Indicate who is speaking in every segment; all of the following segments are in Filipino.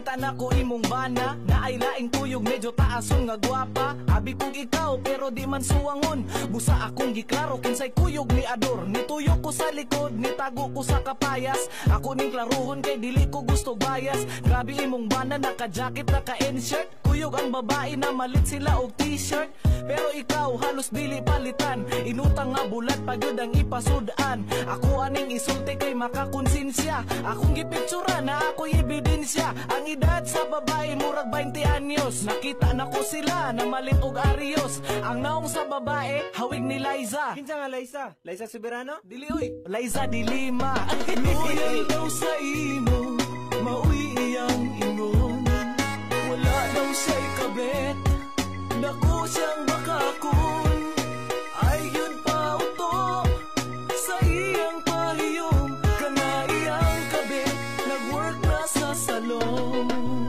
Speaker 1: Nakita na ko imong bana, na ay laing tuyog medyo taason nga gwapa. Abi kong ikaw pero di man suwangon. Busa akong giklaro kinsay kuyog ni ador. Nituyok ko sa likod, nitago ko sa kapayas. Ako ning klaruhon kay dili ko gusto bias. Grabe imong bana, naka-jacket, naka-inshirt. Kuyog ang babae na malit sila og t-shirt. Pero ikaw halos dili palitan. Inutang nga bulat pagyud ang ipasudan. Ako aning isulti kay makakonsensya. Akong gipictura na ako'y ebidensya. Ang edad sa babae murag 20 anyos. Nakita na ko sila na malit og arios. Ang naong sa babae hawig ni Liza.
Speaker 2: Kinsa nga Liza? Liza Soberano?
Speaker 1: Dili oy, Liza di Lima. Loyal daw sa imo, mauwi iyang ingon. Wala daw siya'y kabet, dako siyang bakakon. Ay yun pa uto sa iyang pahiyong. Kana iyang kabet, nag-work na sa salon.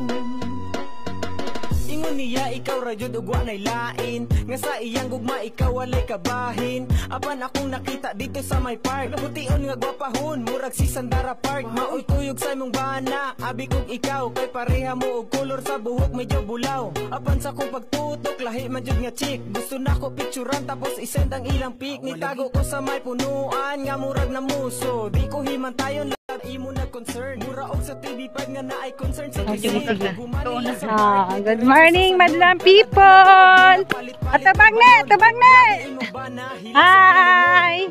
Speaker 2: Ingon niya ikaw rayod ug wa nay lain. Nga sa iyang gugma ikaw walay kabahin. Apan akong nakita dito sa my park. Nabution nga gwapahon, murag si Sandara Park. Maoy tuyog sa imong bana, abi kong ikaw. Kay pareha mo og kolor sa buhok medyo bulaw. Apan sa kong pagtutok, lahi man jud nga chick. Gusto na ko picturean tapos isend ang ilang pic. Nitago ko sa may punuan, nga murag na muso. Di ko himantayon lang imo na concern. Mura og sa TV5 nga na ay concern sa
Speaker 3: good morning, madlang people! Tabang na! Hi!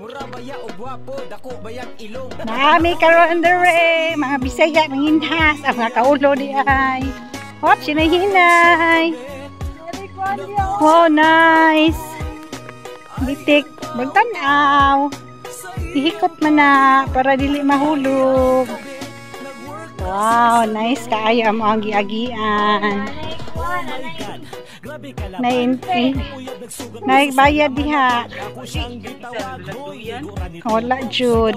Speaker 3: Nami karon on the way, mga Bisaya, manginhas, ang mga kaulo di ay. Hop, sinahinay. Oh, nice. Bitik, magtanaw. Ihikot man na para dili mahulog. Wow, nice kaayo mo ang giagian. Naibayad diha. Wala jud.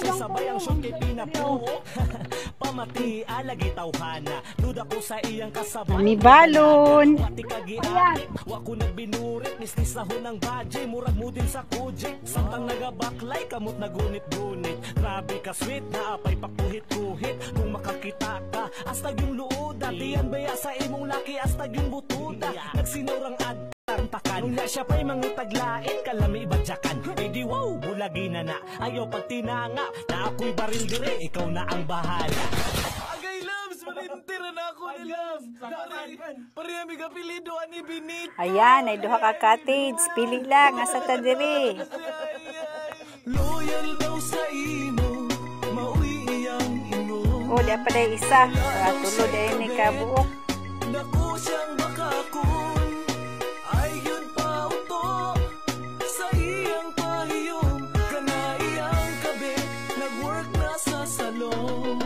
Speaker 3: Nami balon.
Speaker 1: Wako nagbinurit nisnisahon ng badge murag mo din sa kujik. Samtang nagabaklay kamot nagunit-gunit. Grabe ka sweet na apay pakuhit-kuhit. Kung makakita ka hasta yung luod. Diyan baya sa imong laki hasta yung butuda. Nagsinurang takan. Nung na siya pa'y mangitaglain kalami ibadyakan. Eh di wow, bulagi na na. Ayaw pagtinanga na ako'y baril dire. Ikaw na ang bahala. Agay loves, manintira na ako ni loves. Parehami ka pilido ani binit.
Speaker 3: Ayan, ay duha ka cottage. Pili lang, asa ta diri.
Speaker 1: Loyal daw sa imo, mauwi iyang ingon.
Speaker 3: Oh, di pa day isa. Para tulo day ni kabuok.
Speaker 1: Dako siyang bakakon. Ay yun pa uto sa iyang pahiyong. Kana iyang kabit, nag-work na sa salon.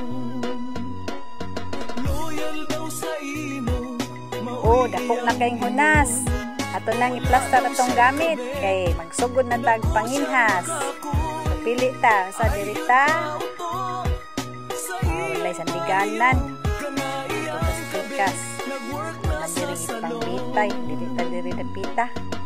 Speaker 1: Loyal daw sa imo.
Speaker 3: Oh, dapok na kayong hunas. Ato nang i-plaster atong gamit. Kay magsugod na tag panginhas. Pili ta sa dirita. Walay sandiganan. Ito sa pikas. Mandiri pangbitay. Dirita diri na pita.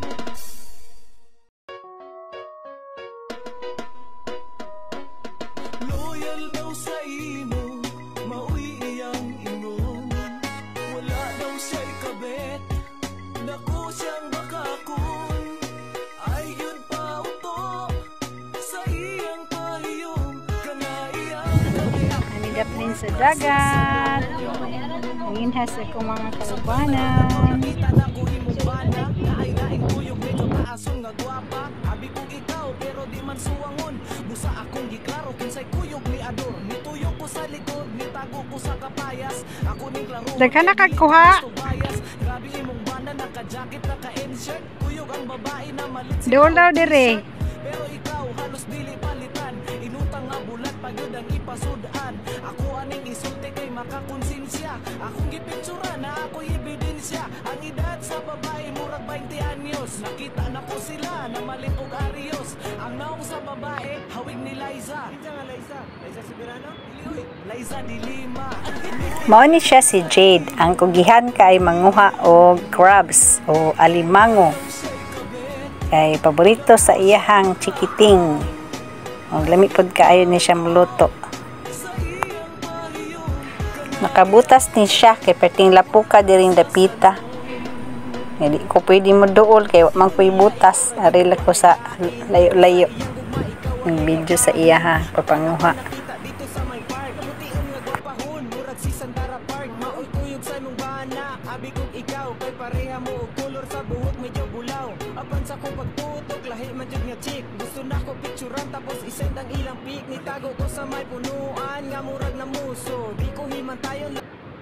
Speaker 1: Loyal daw sa imo, mauwi iyang ingon. Wala daw siya'y kabet, dako siyang bakakon. Ay yun pa uto sa iyang pahiyong. Kana iyang
Speaker 3: Kami daplin sa dagat. Manginhas ako mga karubanan.
Speaker 1: nakita na ko imong bana, na ay laing tuyog medyo taason nga gwapa. Abi kong ikaw pero di man suwangon. Busa akong giklaro kinsay kuyog ni ador. Nituyok ko sa likod, nitago ko sa kapayas. Ako ning klaro.
Speaker 3: Daghan na kagkuha.
Speaker 1: Grabe imong bana, naka-jacket, naka-inshirt. Kuyog ang babae na malit sila
Speaker 3: Doon daw
Speaker 1: og
Speaker 3: dire.
Speaker 1: t-shirt. Pero ikaw halos dili palitan. Inutang nga bulat pagyud ang ipasudan. Ako aning isulti kay makakonsensya. Akong gipictura na ako'y ebidensya. Ang edad sa babae murag 20 anyos. Nakita na ko sila na malit og arios. Ang naong sa babae hawig ni Liza.
Speaker 2: Kinsa nga Liza? Liza Soberano?
Speaker 1: Dili oy, Liza di Lima.
Speaker 3: Mao ni siya si Jade. Ang kugihan kay manguha og crabs o alimango. Kay paborito sa iyahang chikiting. Og lami pod kaayo ni siya muluto. Nakabutas ni siya kay perting lapuka diring dapita. Hindi ko pwede mo dool kay man ko'y butas. Arila ko sa layo-layo. Yung video sa iya ha, papanguha.
Speaker 2: Dito sa may park, mutiyon nga gwapahon, murag si Sandara Park, maoy tuyog sa nung bana, abi kong ikaw, kay pareha mo og kolor sa buhok medyo bulaw. Apan sa kong pagtutok, lahi man jud nga chick. Gusto na ko picturean tapos isend ang ilang pic, nitago ko sa may punuan nga murag na muso. Di ko himantayon.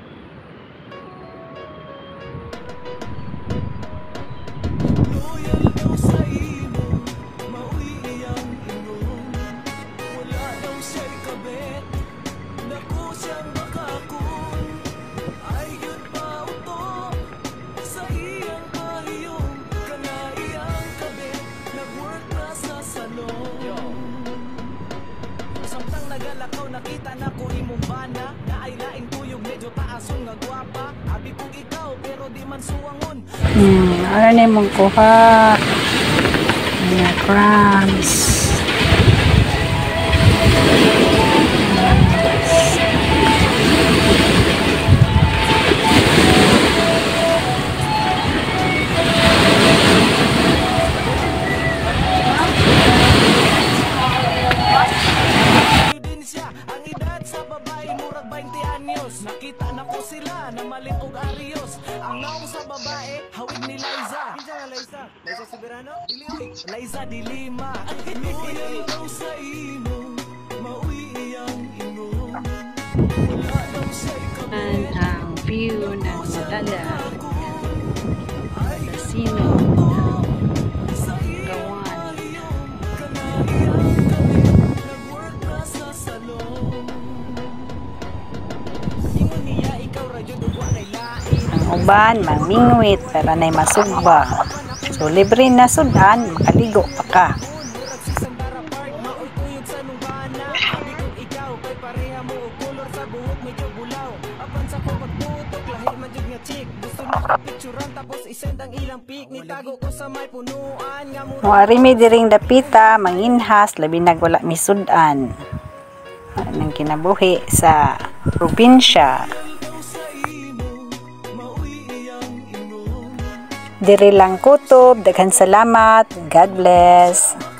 Speaker 1: Loyal daw sa imo, maoy iyang ingon. Wala daw siya'y kabit, naku siyang makakun. Ay yun pa uto, sa iyang kahiyong, kana iyang kabit, nag-work na sa salon. Samtang nagalakaw, nakita na ko imong bana, na ay laing tuyog, medyo taasong nga gwapa. Abi kong ikaw, pero di man suwangon.
Speaker 3: Ano na mong kuha? Ayan, crumbs.
Speaker 1: Ebidensya, ang edad sa babae murag 20 anyos. Nakita na ko sila na malit og arios. Ang naong sa babae, hawig ni Liza.
Speaker 2: Kinsa nga Liza? Liza Soberano?
Speaker 1: Liza di Lima. Loyal daw sa imo, maoy iyang ingon. Wala daw siya'y kabit,
Speaker 3: Ang view ng Madala.
Speaker 1: ay
Speaker 3: Casino.
Speaker 1: sa
Speaker 3: Gawan.
Speaker 1: iyang kahiyong, kana iyang kabit, nag-work na sa salon.
Speaker 2: Ingon niya ikaw ra jud ug wa nay lain.
Speaker 3: Ang uban, mangmingwit, para na'y masugba. So, libre na sudan, makaligo pa ka.
Speaker 2: Murag si Sandara Park, maoy tuyog sa nung bana, abi kong ikaw, kay pareha mo og kolor sa buhok medyo bulaw. Apan sa kong pagtutok, lahi man jud nga chick. Gusto na ko picturean tapos isend ang ilang pic, nitago ko sa may punuan nga murag.
Speaker 3: Muari mi diring dapita, manginhas, labi nagwala mi sudan. Nang kinabuhi sa probinsya. Diri lang kutob, daghan salamat, God bless.